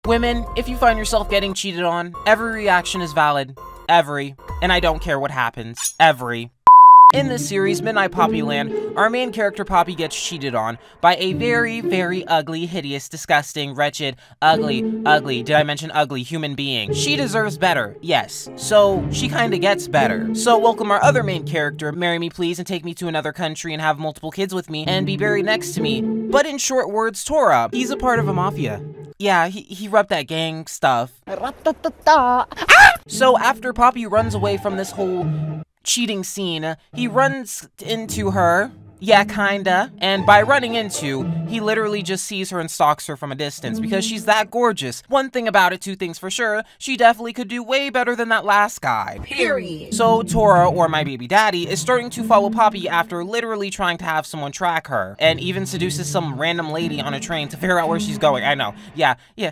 Women, if you find yourself getting cheated on, every reaction is valid. Every. And I don't care what happens. Every. In this series, Midnight Poppyland, our main character Poppy gets cheated on by a very, very ugly, hideous, disgusting, wretched, ugly, did I mention ugly, human being. She deserves better, yes. So, she kinda gets better. So, welcome our other main character, marry me please and take me to another country and have multiple kids with me and be buried next to me. But in short words, Tora. He's a part of a mafia. Yeah, he repped that gang stuff. So, after Poppy runs away from this whole cheating scene, he runs into her, yeah, kinda, and by running into, he literally just sees her and stalks her from a distance because she's that gorgeous. One thing about it, two things for sure, she definitely could do way better than that last guy. Period. So Tora, or my baby daddy, is starting to follow Poppy after literally trying to have someone track her, and even seduces some random lady on a train to figure out where she's going. I know, yeah,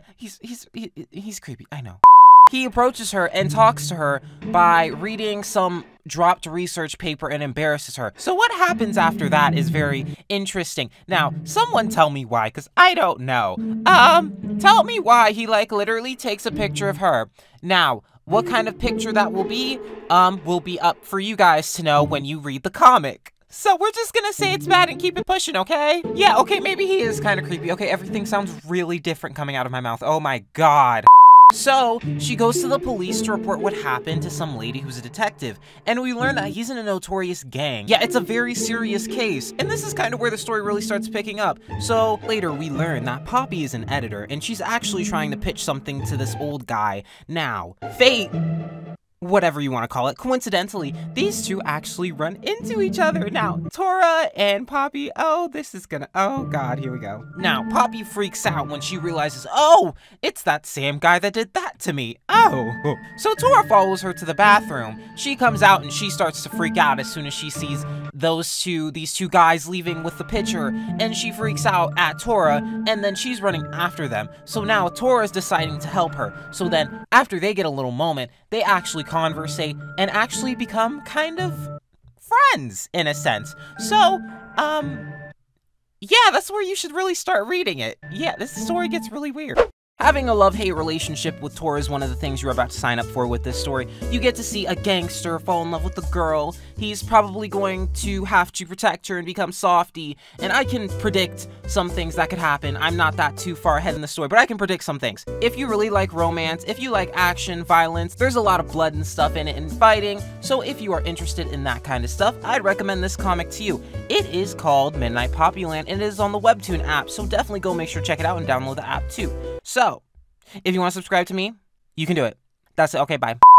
he's creepy, I know. He approaches her and talks to her by reading some dropped research paper and embarrasses her. So what happens after that is very interesting. Now, someone tell me why, because I don't know. Tell me why he, like, literally takes a picture of her. Now, what kind of picture that will be up for you guys to know when you read the comic. So we're just gonna say it's bad and keep it pushing, okay? Yeah, okay, maybe he is kind of creepy. Okay, everything sounds really different coming out of my mouth. Oh my god. So, she goes to the police to report what happened to some lady who's a detective, and we learn that he's in a notorious gang. Yeah, it's a very serious case, and this is kind of where the story really starts picking up. So, later we learn that Poppy is an editor, and she's actually trying to pitch something to this old guy. Now, fate, whatever you want to call it, coincidentally, these two actually run into each other. Now, Tora and Poppy, oh god, here we go. Now, Poppy freaks out when she realizes, oh, it's that same guy that did that to me. Oh. So Tora follows her to the bathroom. She comes out and she starts to freak out as soon as she sees these two guys leaving with the pitcher, and she freaks out at Tora, and then she's running after them. So now Tora's deciding to help her. So then, after they get a little moment, they actually conversate and actually become kind of friends, in a sense. So, yeah, that's where you should really start reading it. Yeah, this story gets really weird. Having a love-hate relationship with Tora is one of the things you're about to sign up for with this story. You get to see a gangster fall in love with a girl. He's probably going to have to protect her and become softy, and I can predict some things that could happen. I'm not that too far ahead in the story, but I can predict some things. If you really like romance, if you like action, violence, there's a lot of blood and stuff in it and fighting, so if you are interested in that kind of stuff, I'd recommend this comic to you. It is called Midnight Poppyland, and it is on the WEBTOON app, so definitely go make sure to check it out and download the app too. So, if you want to subscribe to me, you can do it. That's it. Okay, bye.